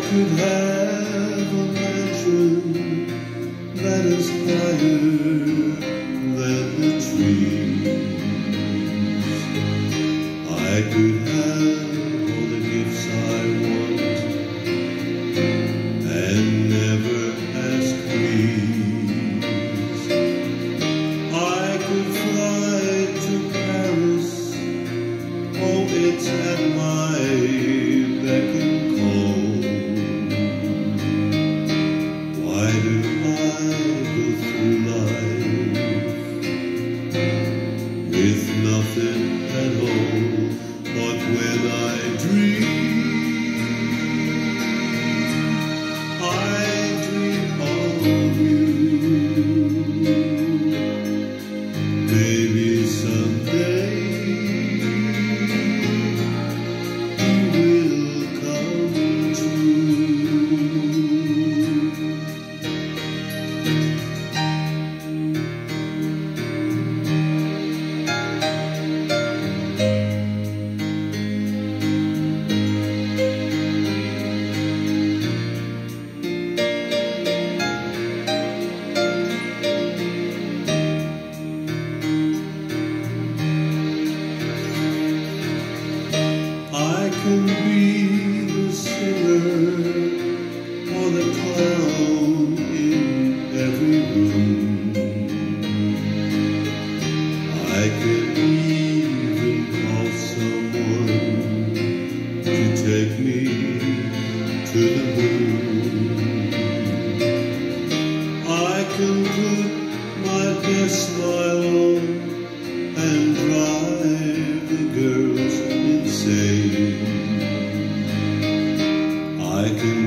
could have a mansion that is higher than the trees. I could have all the gifts I want and never ask please. I could fly to Paris, oh, it's at my beck and call. Why do I go through life with nothing at all? But when I dream of you. Maybe someday I can be the singer or the clown in every room. I can even call someone to take me to the moon. I can put my best smile on and drive the girls insane. I can